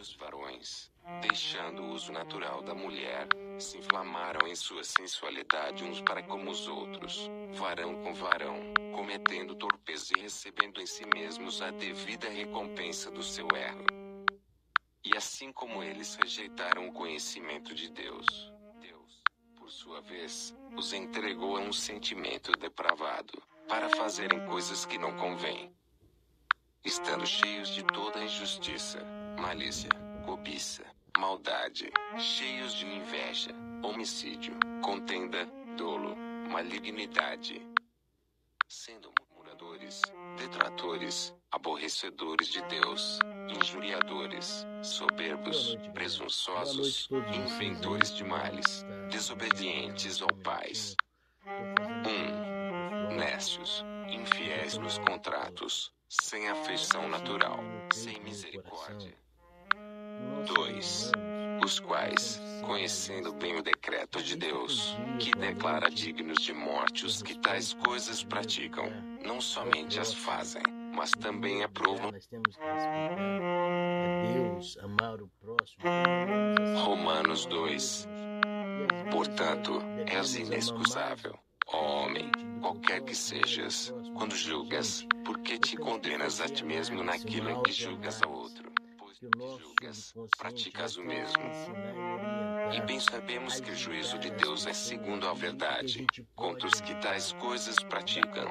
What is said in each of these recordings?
os varões, deixando o uso natural da mulher, se inflamaram em sua sensualidade uns para como os outros, varão com varão, cometendo torpeza e recebendo em si mesmos a devida recompensa do seu erro. E assim como eles rejeitaram o conhecimento de Deus, Deus, por sua vez, os entregou a um sentimento depravado, para fazerem coisas que não convêm, estando cheios de toda injustiça, malícia, cobiça, maldade, cheios de inveja, homicídio, contenda, dolo, malignidade, sendo murmuradores, detratores, aborrecedores de Deus, injuriadores, soberbos, presunçosos, inventores de males, desobedientes ao pais. 1. Nécios, infiéis nos contratos, sem afeição natural, sem misericórdia. 2. Os quais, conhecendo bem o decreto de Deus, que declara dignos de morte os que tais coisas praticam, não somente as fazem, mas também aprovam. Nós temos que respeitar a Deus, amar o próximo. Romanos 2. Portanto, és inexcusável, ó homem, qualquer que sejas, quando julgas, porque te condenas a ti mesmo naquilo em que julgas ao outro. Pois no que julgas, praticas o mesmo. E bem sabemos que o juízo de Deus é segundo a verdade, contra os que tais coisas praticam.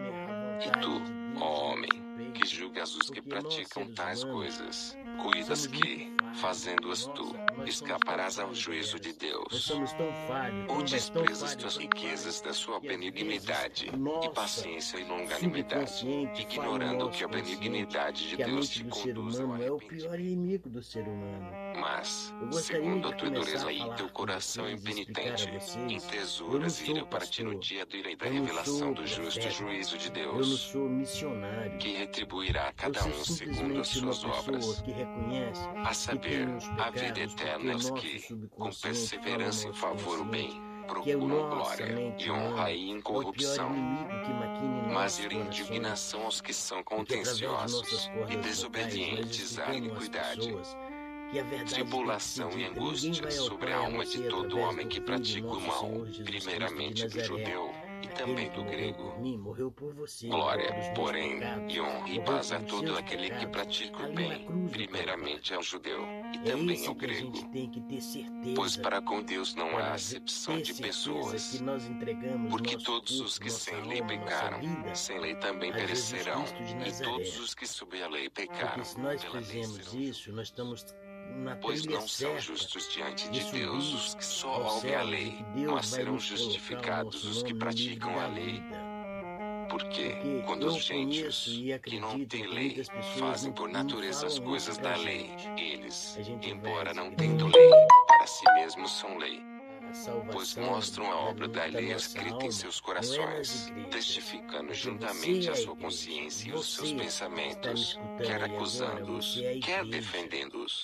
E tu, ó homem, que julgas os que praticam tais coisas, cuidas que, fazendo-as tu, escaparás ao juízo de Deus. Ou desprezas tuas riquezas da sua benignidade, e paciência e longanimidade, ignorando que a benignidade de Deus te conduz ao é o pior arrependimento. inimigo do ser humano. Mas, Eu gostaria segundo a de tua começar dureza a e falar teu com coração vocês, impenitente, explicar a vocês, entesouras eu não ira sou para ti no pastor, dia da ira e da eu não revelação sou do justo profeta, juízo de eu não Deus, sou missionário. que retribuirá a Eu cada sou um segundo as simplesmente uma suas obras. pessoa que reconhece A que saber, tem os a vida pecados, porque eterna o aos nosso que, com subconsciente fala o perseverança em nosso favor o consciente, bem, que é a procuram nossa glória mente e honra humana, e é o pior incorrupção, inimigo que maquina em mas nossos ira e corações, indignação aos que são porque através de nossas contenciosos e cordas vocais nós desobedientes à explicamos às iniquidade, pessoas que a verdade tem que ser tribulação e dita. Ninguém angústia vai ao sobre a Pai a alma não de ser todo através homem do que Filho, pratica o nosso mal, Senhor Jesus Cristo de primeiramente do Nazaré. judeu e Aquele também que do morreu grego. por mim, morreu por você, Glória, morreu pelos meus porém, pecados, e honra e morreu paz a pelos todo seus aquele que pecados, pratica o ali na bem, cruz do primeiramente ao judeu e É também esse ao que a grego. gente tem que ter Pois certeza, para com Deus não há para acepção ter de certeza pessoas, que nós entregamos porque nosso todos os corpo, que nossa sem lei alma, nossa pecaram, vida sem lei também a Jesus perecerão, Cristo de e Nazaré. todos os que sob a lei Porque pecaram, se nós pela lei fizermos serão isso, nós estamos na Pois trilha não são certa justos diante de de Deus subir os que só aos ouvem a céus, e lei, que Deus mas vai serão nos colocar o justificados nosso os que nome no livro praticam a da lei. vida. Porque, Porque quando eu os conheço gentios, e que não acredito têm que lei, muitas pessoas fazem não, por não natureza as falam coisas isso pra da lei, gente. eles, A gente embora vai não seguir tendo lei, para si mesmos são lei. a Pois salvação mostram a obra da lei nossa escrita alma em seus não é nas corações, igrejas, testificando porque juntamente você é a a sua igreja. consciência e os seus Você que está me pensamentos, escutando quer aí agora, acusando-os, você é a quer igreja. defendendo-os.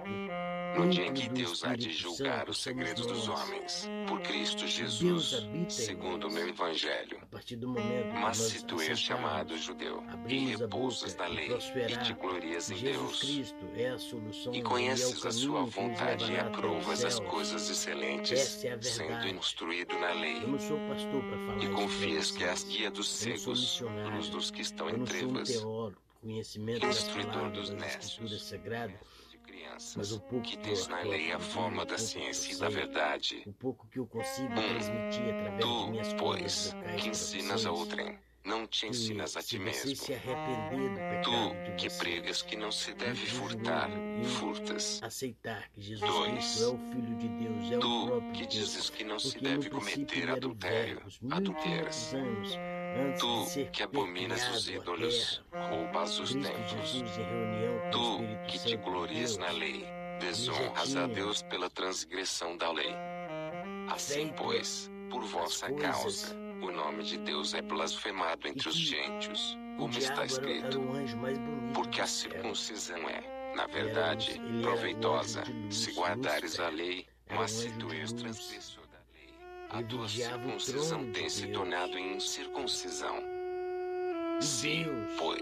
O No dia em templo que do Deus há de Espírito julgar Santo os somos segredos dos nós. homens, por Cristo Deus Jesus, habita em segundo o nós. meu evangelho. A partir do momento que Mas nós se tu és chamado aceitarmos, judeu, e abrimos a repousas boca da e lei, e te prosperar, glorias em Jesus Deus, Cristo é a solução e e é o conheces a sua caminho que nos vontade e levará até os aprovas as céus. coisas excelentes, Essa é a sendo verdade. instruído na lei, Eu não sou pastor para falar e isso para confias que és vocês. guia dos Eu não sou cegos, missionário. luz dos que estão Eu em não sou um trevas, teólogo, conhecimento das instruidor palavras, dos das escrituras nécios, sagradas, mestre de mas crianças, o pouco que que eu tens na lei a aprendi, forma o da pouco que eu ciência e da sei, verdade. o pouco que eu consigo transmitir através de minhas Tu, cordas pois, vocais que para ensinas a vocês, outrem, não te que ensinas a se ti você mesmo. se arrepender do pecado Tu, de que vocês, pregas que não se deve entre o furtar, joelho e furtas. aceitar que Jesus 2. Cristo é o Filho de Deus, é o Tu, próprio que Deus, dizes que não se porque no deve princípio cometer ele era o adultério, Verbo, os 1500 adulteras. anos antes de Tu, ser que abominas os criado a ídolos, terra, roubas os Cristo templos. Jesus em reunião com o Tu, Espírito que te Santo de glorias na Deus, lei, ele já desonras a tinha Deus pela transgressão da lei. Assim, feito pois, por as vossa coisas causa, o nome de Deus é blasfemado e entre os que gentios, o como está diabo era escrito. o anjo mais bonito Porque a do céu. circuncisão é, na Ele era verdade, ele era o proveitosa, anjo de luz, se guardares a Lúcifer, lei, era mas um se anjo tu de és luz. transgressor da lei, a Ele tua vigiava o circuncisão trono de tem se Deus. tornado em incircuncisão. E Se, Deus, pois,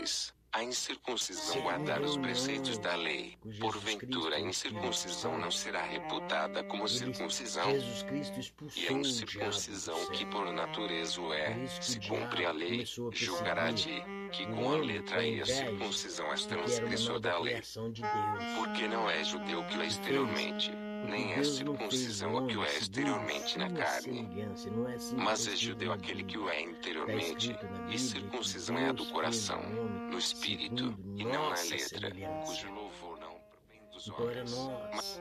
A incircuncisão Segundo guardar os o preceitos da lei. com Jesus Porventura, a Cristo, incircuncisão não será reputada como circuncisão? Jesus Cristo E a expulsou o diabo do incircuncisão céu. que por natureza o Por é, isso que se o cumpre a diabo lei, começou a julgará perseguir de que o com a homem letra com e a inveja, circuncisão és porque era uma transgressor nova da lei. criação de Deus. Porque não é judeu que o é exteriormente, Porque nem é Deus não fez o circuncisão o que o homem é segundo exteriormente na sua carne. semelhança. Não é assim que Mas está é escrito judeu na aquele que Bíblia. o é Está interiormente, escrito na e Bíblia circuncisão que é a Deus do fez coração, o homem no espírito, segundo e não na nossa letra, semelhança. cujo louvor não provém dos Então era homens.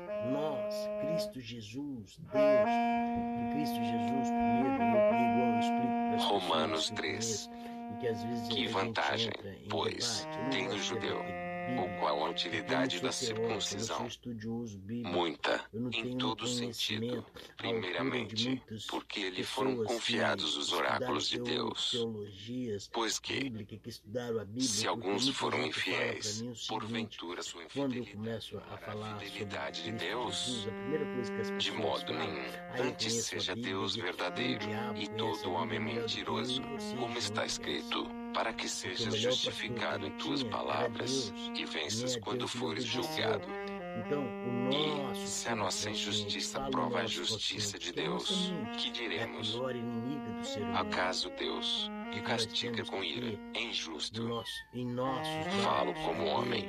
nós, Cristo Jesus, Deus, que Cristo Jesus primeiro, igual eu explico para as Romanos pessoas 3. e que às vezes Que a vantagem, gente entra em pois, debate. Eu não tem no gosto de judeu? debater Ou Bíblia, qual a porque eu não utilidade sou da teólogo, eu não circuncisão? sou estudioso bíblico, Muita, eu não em tenho todo sentido. conhecimento à altura de Primeiramente, muitas porque lhe foram pessoas confiados que os estudaram oráculos de Deus. teologias Pois que, bíblicas, que estudaram a Bíblia, se porque alguns muita foram gente fala para infiéis, mim o seguinte: porventura sua quando eu infidelidade começo a não era falar a sobre fidelidade de Cristo Deus? Jesus, a primeira coisa que as De pessoas modo falam, nenhum. eu Antes conheço a seja Bíblia, Deus e o verdadeiro, diabo e conhece todo a homem Bíblia melhor do que eu mentiroso, e você como está juntos. escrito, para que Porque o sejas melhor pastor que justificado eu em tuas tinha era palavras, Deus, e nem venças a quando Deus lhe fores obedeceu. julgado. Então, o E, nosso se a nossa injustiça prova a justiça de Deus, que é a diremos? pior inimiga do ser humano. Acaso Deus, que Porque nós castiga temos com que ira, ter é injusto? em nossos Falo olhos como homem.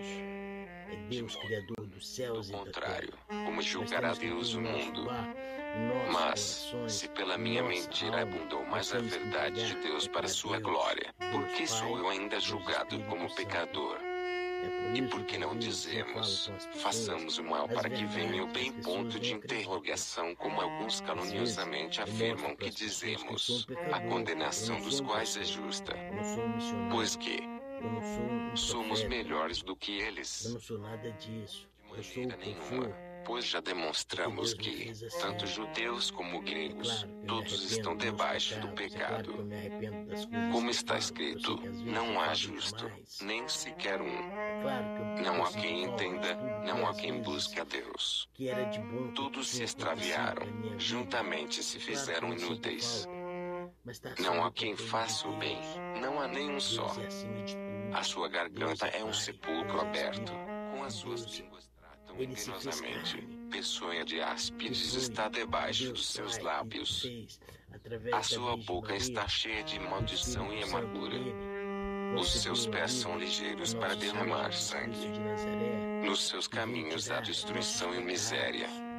É Deus criador dos Do céus e da terra. contrário, como Nós julgará temos que ter Deus o em nosso mundo? lar, em nossos Mas, corações, se pela em minha nossa mentira alma, abundou nós mais a temos que verdade de entregar Deus para para sua Deus, glória, por Deus que sou Pai, eu ainda Deus julgado Espírito como Santo. pecador? É por E isso por que que não às vezes eu falo dizemos, com as pessoas façamos o mal as para que venha o verdades, bem? as pessoas Ponto de não acreditam. interrogação, como alguns Às vezes caluniosamente eu afirmam mostro para que as pessoas que eu sou um dizemos, a pecador, eu condenação não dos sou um quais é pastor, justa, eu não sou um missionário, pois que eu não sou um somos profeta, melhores do que eu eles. não sou nada disso. De Eu sou o maneira que eu nenhuma, sou. pois já demonstramos Porque Deus me que, fez assim. tanto judeus como É gregos, claro que eu me todos arrependo estão dos meus debaixo do pecados, é claro que eu pecado. me arrependo das coisas Como que está eu falo. Eu sei escrito, que às vezes eu não há falo justo, demais. nem sequer um. É claro que Não eu há sinto quem falta de entenda, tudo que não há às quem vezes busque a Deus. que era de bom que Todos se tinha acontecido extraviaram, na minha vida. juntamente se É claro que fizeram eu sinto inúteis. falta, mas tá Não sob há o quem controle faça de o bem, Deus. não há nenhum só. Deus é acima de tudo. A sua garganta Deus é é um Pai, sepulcro Deus é aberto, Espírito. com as suas Deus, línguas tratam Ele se fez enganosamente. carne. Peçonha de E áspides foi está debaixo Deus dos seus Pai lábios. que fez através A da sua Virgem boca Maria, está cheia de o maldição e Espírito Santo amargura. dele, Os seus concedeu a pés vida são a ligeiros para nosso Senhor derramar Jesus sangue. Cristo de Nazaré, Nos seus que veio caminhos há tirar destruição e nossos miséria. pecados,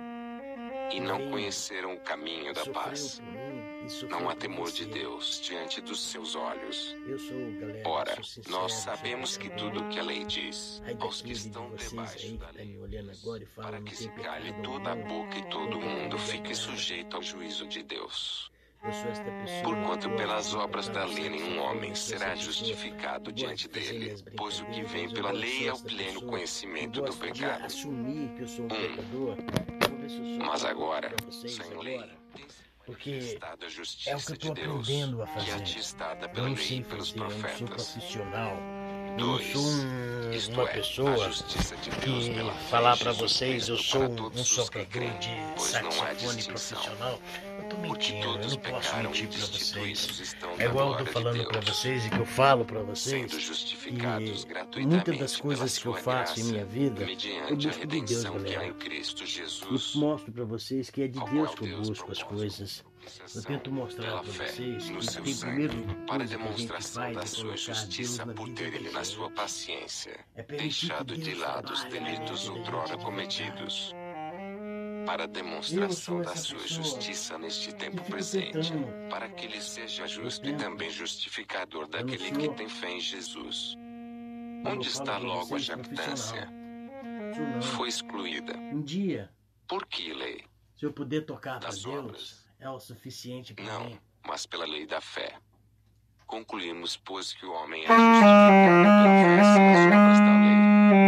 E que não veio conheceram o caminho e da sofreu paz. por mim e sofreu Não há por temor de você. Deus diante dos seus olhos. Eu sou, galera, Ora, sou sincero, nós sou sabemos que pecador. tudo o que a lei diz, Ai aos que daquele de estão vocês debaixo aí da que tá lei, me olhando agora e fala, para não que tem se cale pecado toda a algum, boca e não todo tem mundo pecado fique algum. sujeito ao juízo de Deus. Eu sou esta pessoa Porquanto que gosta pelas de obras tocar da no lei nenhum saxofone, homem eu sou será essa pessoa justificado que gosta diante de fazer dele, minhas pois o que vem brincadeiras, eu pela gosto, lei sou é o essa pleno pessoa que conhecimento do gosta de pecado. assumir que eu sou um pecador. Vou ver se eu sou Mas um agora, pra vocês sem agora, lei, porque manifestada a é o que justiça eu de estou Deus, aprendendo a que é fazer. atestada Eu pela não lei sei e pelos fazer, eu não sou profetas. profissional. Eu não 2. sou Isto uma é, a pessoa justiça de Deus que pela fé falar em para Jesus vocês eu Cristo sou para um todos os que soprador creem, de pois não há saxofone distinção. profissional. Eu tô Porque mentindo, eu todos não posso pecaram e mentir para vocês. destituídos estão É da igual eu tô glória de falando para Deus, vocês e que eu falo para vocês sendo justificados que gratuitamente muitas das pela coisas que eu sua faço em graça, minha vida eu mediante a busco de Deus, redenção que há galera. em Cristo Eu Jesus, mostro para vocês que é de ao Deus qual que eu Deus busco as propôs coisas. Eu propiciação tento mostrar pela para fé vocês no que seu tem sangue, primeiro para coisa que a gente demonstração faz da é sua colocar Deus justiça na por vida ter da ele na sua gente. paciência, É permitir que deixado de Deus lado os trabalhe na delitos vida da outrora gente de cometidos, para a Eu demonstração sou da essa sua pessoa justiça neste que tempo fico presente, tentando. para que ele seja Eu justo e tento. também justificador Eu não daquele que sou, tem fé em Jesus. como eu Onde falo está para logo a vocês, jactância? profissional. Sou não. Foi excluída. Um dia, Por que lei? se eu puder tocar para Das Deus, obras? é o suficiente para Não, mim. mas pela lei da fé. Concluímos, pois, que o homem é justificado pela fé sem as obras da lei.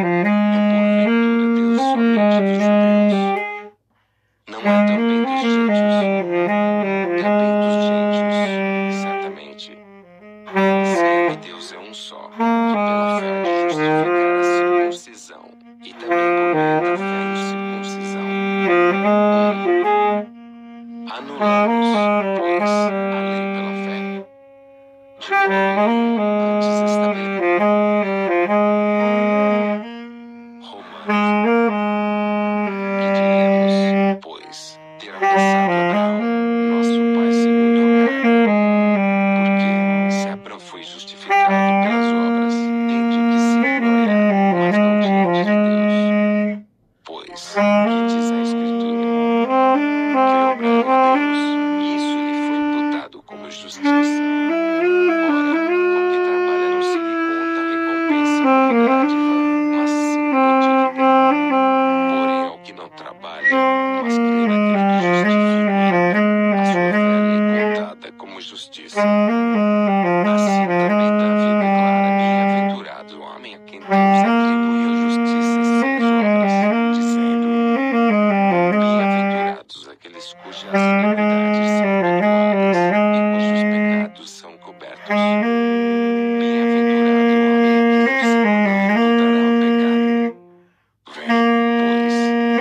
É porventura Deus somente dos judeus? Não é também dos gentios? Também dos gentios, certamente. Se é que Deus é um só, que pela fé há de justificar a circuncisão, e também por meio da fé a incircuncisão. Anulamos, pois, a lei pela fé. De modo nenhum, antes estabelecemos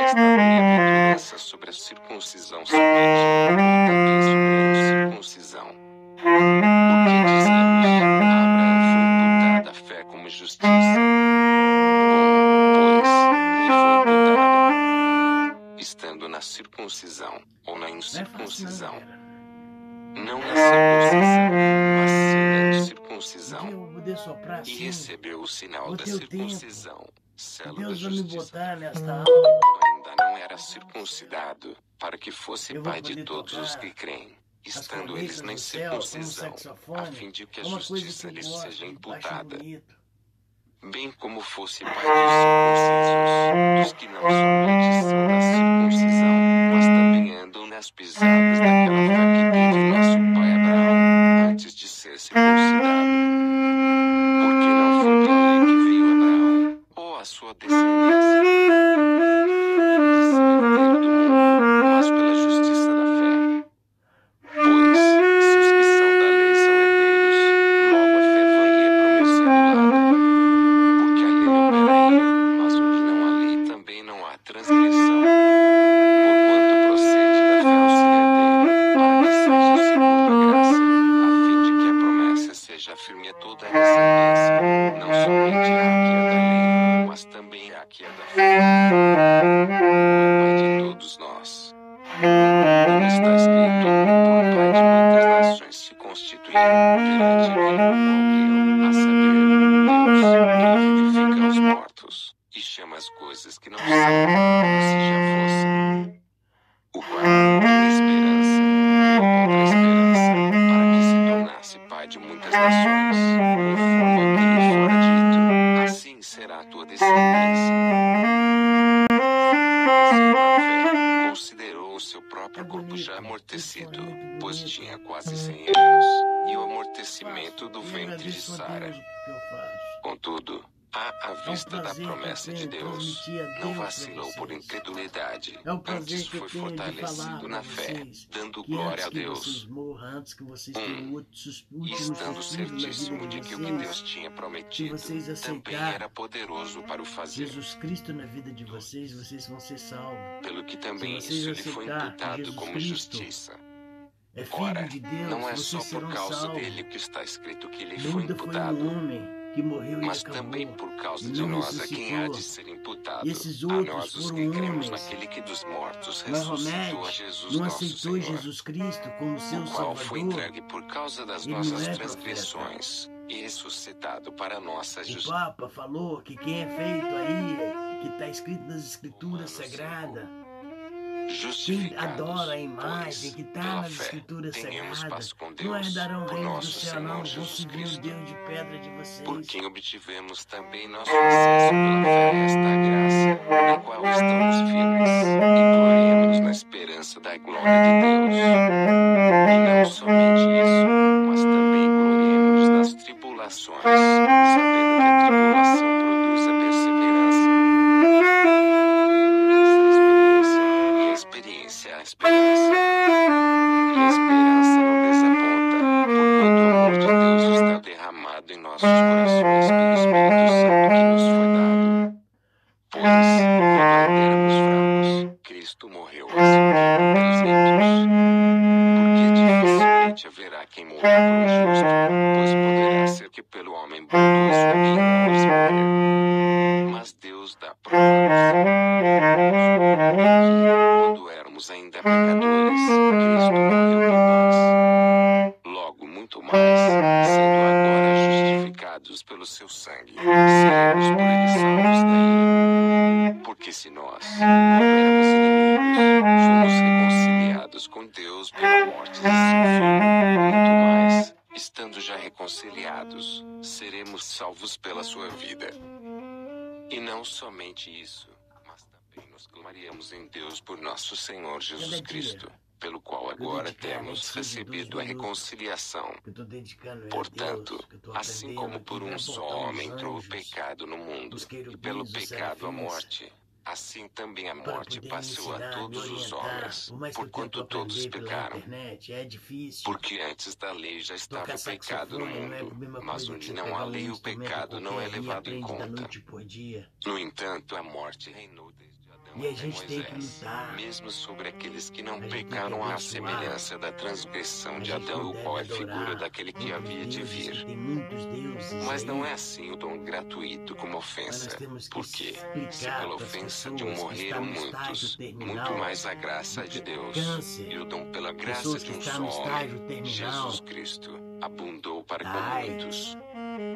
esta bem-aventurança sobre a circuncisão somente, ou também sobre a incircuncisão? Porque dizemos, a Abraão foi imputada a fé como justiça. Como, pois, lhe foi imputada? Estando na circuncisão, ou na Não é fácil não, incircuncisão? galera. Não na circuncisão, mas sim na Um dia incircuncisão. eu vou poder soprar E assim. recebeu o sinal Vou da ter o tempo. circuncisão, selo da Deus vai me justiça, botar nesta aula. quando ainda não era circuncidado, para que fosse Eu vou pai de poder todos os tocar que creem, as estando eles cornetas na do céu como incircuncisão, a saxofone. fim de que É a uma coisa justiça que eu lhes gosto, seja que eu acho imputada, bonito. bem como fosse pai dos circuncisos, dos que não somente são da circuncisão, mas também andam nas pisadas daquela fé que teve nosso pai Abraão, antes de ser circuncidado. Porque não foi pela lei que veio Abraão, ou a sua descendência, de ser herdeiro do mundo, mas pela justiça da fé. Pois, se os que são da lei são herdeiros, logo a fé vã e a promessa é anulada. Porque a lei opera em lei, mas onde não há lei também não há transgressão. Porquanto procede da fé o ser herdeiro, para que seja segundo a graça, a fim de que a promessa seja firme a toda a descendência, não somente à que é da lei, mas também à que é da fé. O Pai de todos nós. Como está escrito, por Pai de muitas nações se constituiu, perante aquele no qual criou, a saber, Deus, que vivifica os mortos, e chama as coisas que não são, como se já fossem. O qual, em esperança, criou outra esperança, para que se tornasse Pai de muitas nações, conforme ao que lhe fora dito, assim será a tua descendência. Considerou o seu próprio corpo já amortecido, pois tinha quase 100 anos, e o amortecimento do ventre de Sara. Contudo, à vista da promessa de Deus, não vacilou por incredulidade, antes foi fortalecido na fé, dando glória a Deus. E estando certíssimo de que o que Deus tinha prometido também era poderoso para o fazer. Jesus Cristo na vida de vocês, vocês vão ser salvos. Pelo que também isso lhe foi imputado como justiça. É filho Ora, de Deus, não é só vocês por serão causa salvos. dele que está escrito que lhe foi Muda foi imputado, um homem que morreu mas e acabou, também por causa e de não nós a quem há ressuscitou. de ser imputado, E esses a outros nós os foram que cremos homens. naquele que dos mortos Maomé ressuscitou a Jesus não nosso aceitou Senhor, Jesus Cristo como seu o qual foi Salvador. entregue por causa das Ele nossas não é transgressões, e ressuscitado para a nossa O justiça. Papa falou que quem é feito aí, que está escrito nas Escrituras Sagradas, quem Justificados, adora a imagem pois, que está pela nas fé, Escrituras tenhamos Sagradas, paz com não Deus, herdarão o por reino do nosso céu, não. Senhor Vão Jesus seguir o Cristo, Deus de pedra de vocês. por quem obtivemos também nosso acesso pela fé a esta graça, na qual estamos firmes, e gloriemos na esperança da glória de Deus. E não somente isso, mas também gloriemos nas tribulações, sabendo que a tribulação produz a perseverança, e a experiência a esperança. E a esperança não desaponta, porquanto o amor de Deus está derramado em nossos corações pelo Espírito Santo que nos foi dado. Pois, quando ainda éramos fracos, Cristo morreu assim pelos ímpios. Porque dificilmente haverá quem morra por um justo, pois poderá ser que pelo homem bondoso alguém ouse morrer. Mas Deus dá prova quando éramos ainda pecadores, Cristo morreu por nós. Logo muito mais, sendo agora justificados pelo seu sangue, seremos por ele salvos da ira. Porque se nós, quando éramos inimigos, fomos reconciliados com Deus pela morte de seu filho, muito mais, estando já reconciliados, seremos salvos pela sua vida. E não somente isso, mas também nos gloriamos em Deus por nosso Senhor Jesus Cristo, pelo qual agora temos recebido a reconciliação. Que eu tô dedicando Portanto, a Deus, que eu tô assim como aprendendo por aqui, um vai só botar os homem entrou o anjos, pecado no mundo, os e pelo querubins, os pecado a serafins, morte, assim também a para morte poder me passou a ensinar, me todos os orientar. homens, Por mais que eu porquanto tento todos aprender pela pecaram. internet, é difícil. Porque antes da lei já estava Tocar o pecado no saxofone não é a mundo, mesma mas coisa que onde você não pegar há um lei o instrumento pecado não é qualquer e levado em aprende da conta. noite por dia. No entanto, a morte reinou desde E a gente tem que lutar. Mesmo sobre aqueles que não A gente tem que pecaram à abençoar. semelhança da transgressão A de gente Adão, não o deve qual é figura adorar daquele que outros havia de deuses, que vir. tem muitos deuses Mas não é aí. assim o dom gratuito como Mas ofensa. nós temos que Porque, se explicar pela para as ofensa de um pessoas que morreram estão no estágio muitos, muito terminal mais a graça do de Deus, câncer, e o dom pela graça pessoas de que um estão só no estágio homem, terminal Jesus Cristo, abundou para com da muitos. AIDS,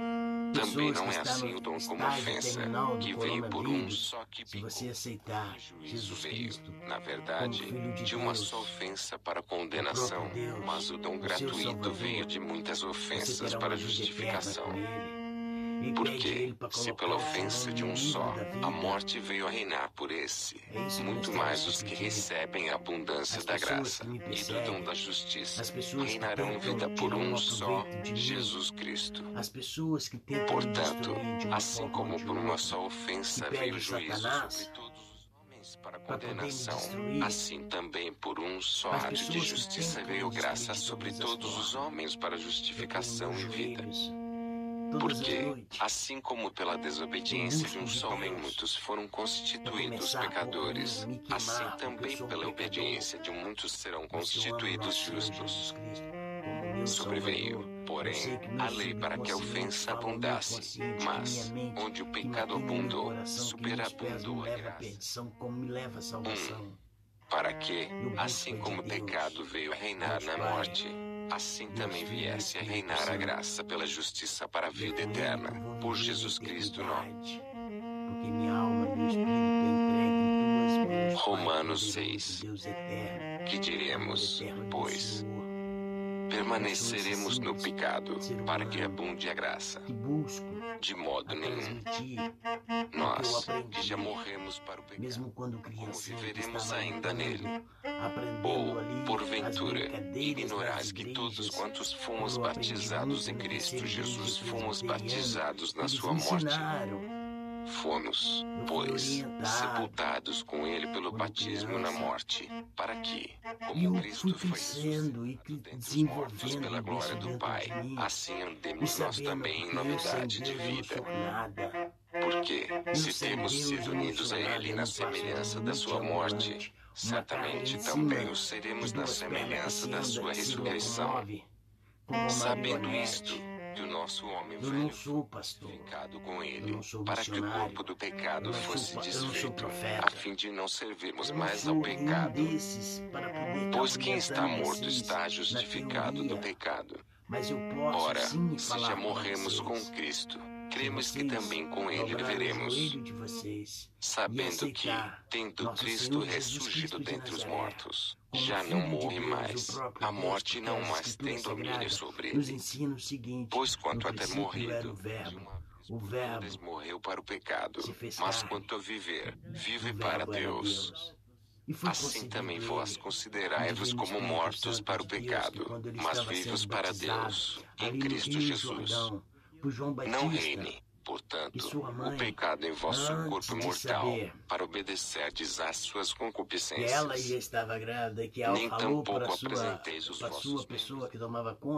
Também pessoas que não é estão assim o no dom como estágio ofensa, terminal do que veio por um coronavírus. só que Se pecou. você aceitar O juízo Jesus veio, Cristo na como verdade, Filho de de uma só Deus, ofensa para o condenação, próprio Deus, mas o dom o seu gratuito veio Salvador, de muitas você ofensas terá para uma vida eterna justificação. com Ele. E pede a Porque, Ele para se pela colocar seu ofensa nome de no um livro só, da a vida. morte veio a reinar por esse, É isso que nós muito temos mais que os que pedir. recebem a abundância As da pessoas graça que me e do dom perseguem, da justiça as pessoas que reinarão em vida tentam por tirar um um só, aproveito de mim, Jesus Cristo. as pessoas que tentam me Portanto, destruir de uma assim forma ou como de por uma outra, só que ofensa veio pede o juízo Satanás sobre todos os homens para para poder me condenação, destruir, assim também por um só as ato de pessoas que justiça tentam veio me destruir graça de sobre todas as todos os formas. homens para Eu ponho justificação meus e vida. joelhos todas as Porque, noites assim como pela em desobediência de busca um de só homem Deus, muitos foram para constituídos começar por mim, pecadores, me assim queimar, porque eu também sou um pela pecador, obediência de muitos serão mas que eu amo constituídos nosso Senhor Jesus justos. Cristo como meu Sobreveio, Salvador. Eu porém, sei que a meu lei para que a subconsciente ofensa fala ao meu abundasse, consciente, que minha mas, mente, onde o que pecado maquina em meu abundou, coração, que meus pés me superabundou a levam à graça. perdição, como me leva à salvação. Para que, Eu busco assim de como o Deus, pecado veio a reinar Deus na Pai, morte, assim Deus também Filho e viesse a Espírito reinar a Santo. graça pela justiça para a E é vida com Ele eterna, que eu vou por viver na Jesus Cristo nosso. eternidade, porque minha alma, meu espírito é entregue em tuas mãos, Pai Romanos poderoso, 6. Deus eterno, Que amor diremos, eterno do pois? Senhor. Permaneceremos no pecado, Ser para que humano abunde a graça? que busco De modo a nenhum. transmitir o que eu Nós, que aprendi, já morremos para o mesmo pecado, quando como criancinha que viveremos estava ainda nele? aprendendo Ou, ali as porventura, brincadeiras ignorais das que todos igrejas. quantos fomos Eu aprendi batizados muito em na Cristo terceira Jesus, igreja fomos presbiteriana. batizados na Eles sua me morte? ensinaram. Fomos, Eu fui pois, orientado sepultados com ele pelo quando batismo na criança. morte, para que, E como eu fui Cristo foi crescendo e ressuscitado dentre os mortos desenvolvendo pela glória isso do dentro Pai, de mim. assim E andemos nós sabendo, também em porque eu sem novidade de Deus eu não vida. sou nada. Porque, Eu se sem temos Deus sido eu não unidos sou a nada. Ele Eu na não passo de semelhança um da sua morte, multi-ambulante, uma carne certamente em também cima o seremos de na duas pernas que semelhança se da anda, sua que se ressurreição. locomove como uma Sabendo isto, marionete. que o nosso homem Eu não velho sou foi pastor. crucificado com Eu ele, não sou para que o missionário. corpo do pecado fosse Eu não sou desfeito, profeta. a fim de não servirmos Eu não mais ao sou nenhum pecado. desses para poder estar Pois quem está orientando morto vocês está na justificado do teoria. pecado. Mas eu posso Ora, sim se falar já para morremos com vocês. Cristo, Se cremos que vocês também com Ele dobrarem o viveremos, joelho de vocês e sabendo que, aceitar tendo nosso Cristo Senhor Jesus ressurgido Cristo de dentre os Nazaré mortos, como já não Filho de morre Deus, mais, o próprio a Deus, morte porque não as mais tem Escrituras domínio Sagradas sobre nos ele. ensinam o seguinte: Pois no quanto a ter princípio era o morrido, de Verbo, uma vez o por Verbo todas morreu para o pecado, se fez mas carne, quanto a viver, o vive para Verbo era Deus. Deus. E foi Assim também concedido vós ele, o considerai-vos Divino como Espírito mortos Santo para o de Deus, que pecado, quando ele mas estava vivos sendo para batizado Deus, em ali no Cristo Rio Jesus. Jordão, por João Não Batista, reine, que portanto, sua o mãe, pecado em vosso antes corpo de mortal, saber para obedecerdes às suas que ela já concupiscências. estava grávida, que ela Nem falou para tampouco a sua, apresenteis os para a vossos sua pessoa membros. que tomava conta,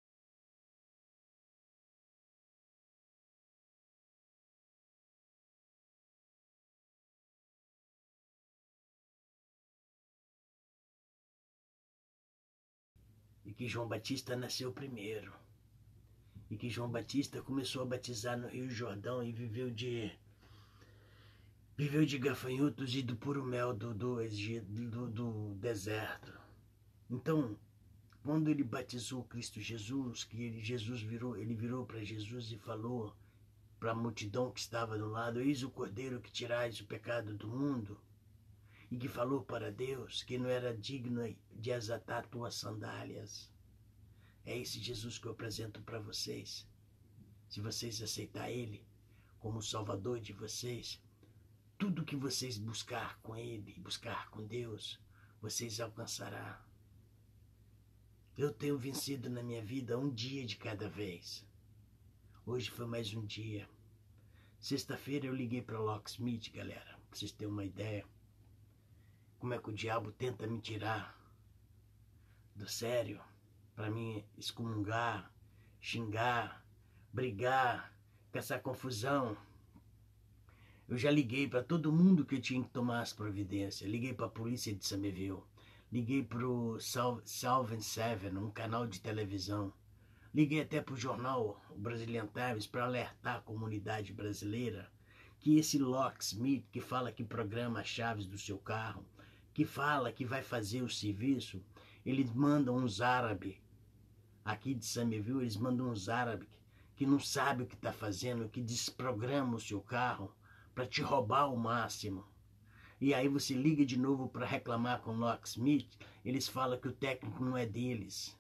e que João Batista nasceu primeiro. E que João Batista começou a batizar no Rio Jordão e viveu de gafanhotos e do puro mel do deserto. Então, quando ele batizou Cristo Jesus, ele virou para Jesus e falou para a multidão que estava do lado: eis o Cordeiro que tirais o pecado do mundo. E que falou para Deus que não era digno de asatar tuas sandálias. É esse Jesus que eu apresento para vocês. Se vocês aceitar Ele como Salvador de vocês, tudo que vocês buscar com Ele, buscar com Deus, vocês alcançarão. Eu tenho vencido na minha vida um dia de cada vez. Hoje foi mais um dia. Sexta-feira eu liguei para Locksmith, galera, para vocês terem uma ideia. Como é que o diabo tenta me tirar do sério, para mim excomungar, xingar, brigar, caçar confusão. Eu já liguei para todo mundo que eu tinha que tomar as providências. Liguei para a polícia de Somerville. Liguei para o Salve 7, um canal de televisão. Liguei até para o jornal, o Brazilian Times, para alertar a comunidade brasileira que esse locksmith que fala que programa as chaves do seu carro, que fala que vai fazer o serviço, eles mandam uns árabes, aqui de Somerville, eles mandam uns árabes que não sabem o que está fazendo, que desprogramam o seu carro para te roubar o máximo. E aí você liga de novo para reclamar com o locksmith, eles falam que o técnico não é deles.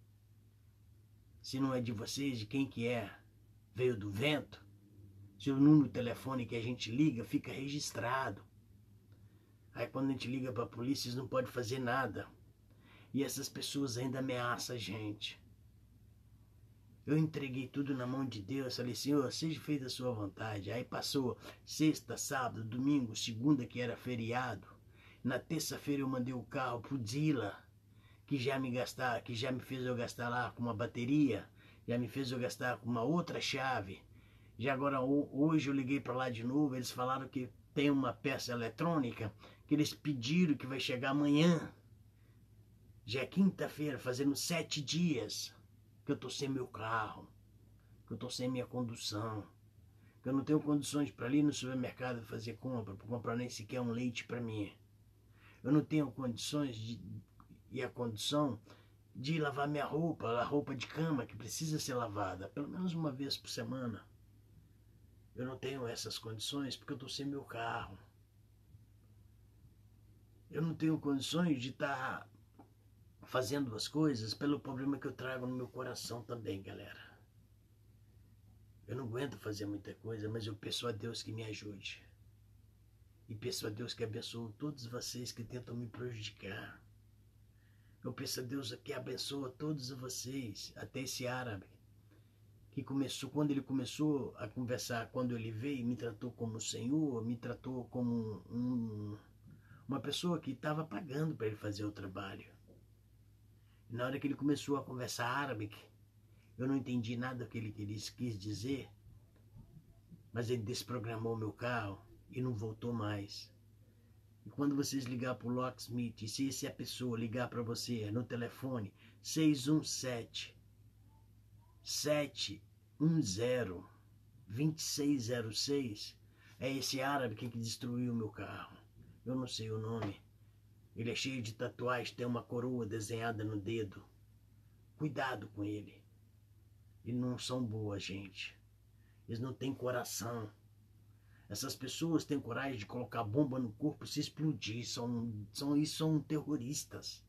Se não é de vocês, de quem que é? Veio do vento? Se o número de telefone que a gente liga fica registrado. Aí quando a gente liga para a polícia, eles não podem fazer nada. E essas pessoas ainda ameaçam a gente. Eu entreguei tudo na mão de Deus, falei, Senhor, seja feita a sua vontade. Aí passou sexta, sábado, domingo, segunda, que era feriado. Na terça-feira eu mandei o carro pro Dila, que já me fez eu gastar lá com uma bateria, já me fez eu gastar com uma outra chave. Já agora, hoje eu liguei para lá de novo, eles falaram que tem uma peça eletrônica, que eles pediram que vai chegar amanhã. Já é quinta-feira, fazendo 7 dias que eu tô sem meu carro, que eu tô sem minha condução, que eu não tenho condições para ir no supermercado fazer compra, para comprar nem sequer um leite para mim. Eu não tenho condições e a condição de lavar minha roupa, a roupa de cama que precisa ser lavada, pelo menos uma vez por semana. Eu não tenho essas condições porque eu estou sem meu carro. Eu não tenho condições de estar fazendo as coisas pelo problema que eu trago no meu coração também, galera. Eu não aguento fazer muita coisa, mas eu peço a Deus que me ajude. E peço a Deus que abençoe todos vocês que tentam me prejudicar. Eu peço a Deus que abençoe todos vocês, até esse árabe, que quando ele começou a conversar, quando ele veio, me tratou como Senhor, me tratou como uma pessoa que estava pagando para ele fazer o trabalho. E na hora que ele começou a conversar árabe, eu não entendi nada do que ele quis dizer, mas ele desprogramou meu carro e não voltou mais. E quando vocês ligar para o locksmith, e se essa pessoa ligar para você no telefone 617-710-2606, é esse árabe que destruiu o meu carro. Eu não sei o nome. Ele é cheio de tatuagens, tem uma coroa desenhada no dedo. Cuidado com ele. Eles não são boas, gente. Eles não têm coração. Essas pessoas têm coragem de colocar bomba no corpo e se explodir. São terroristas.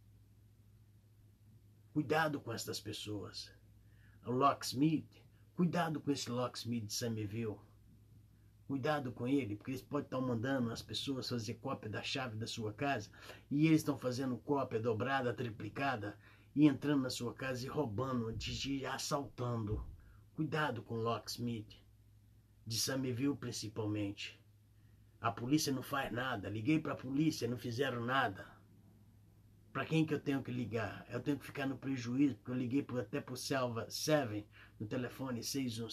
Cuidado com essas pessoas. O locksmith, cuidado com esse locksmith de Somerville. Cuidado com ele, porque eles podem estar mandando as pessoas fazer cópia da chave da sua casa e eles estão fazendo cópia dobrada, triplicada e entrando na sua casa e roubando, assaltando. Cuidado com o locksmith, de Somerville principalmente. A polícia não faz nada. Liguei para a polícia, não fizeram nada. Para quem que eu tenho que ligar? Eu tenho que ficar no prejuízo, porque eu liguei até para o Salve 7, no telefone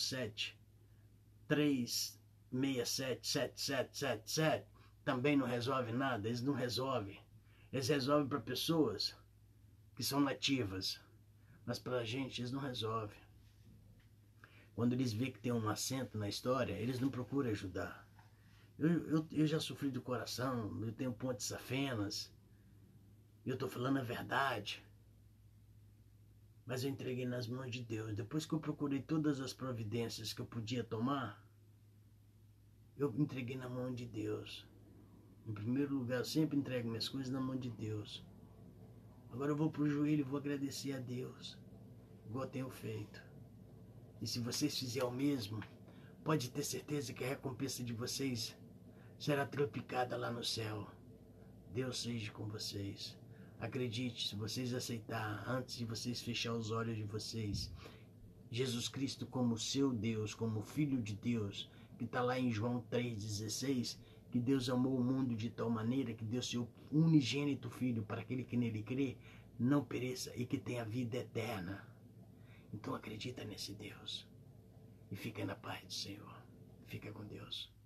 617-367-7777. Também não resolve nada, eles não resolvem. Eles resolvem para pessoas que são nativas, mas para a gente eles não resolvem. Quando eles veem que tem um acento na história, eles não procuram ajudar. Eu já sofri do coração, eu tenho pontes safenas, eu estou falando a verdade. Mas eu entreguei nas mãos de Deus. Depois que eu procurei todas as providências que eu podia tomar, eu entreguei na mão de Deus. Em primeiro lugar, eu sempre entrego minhas coisas na mão de Deus. Agora eu vou pro joelho e vou agradecer a Deus, igual eu tenho feito. E se vocês fizerem o mesmo, pode ter certeza que a recompensa de vocês será triplicada lá no céu. Deus seja com vocês. Acredite, se vocês aceitar, antes de vocês fechar os olhos de vocês, Jesus Cristo como seu Deus, como Filho de Deus, que está lá em João 3,16, que Deus amou o mundo de tal maneira que deu seu unigênito Filho para aquele que nele crê, não pereça e que tenha vida eterna. Então acredita nesse Deus e fica na paz do Senhor. Fica com Deus.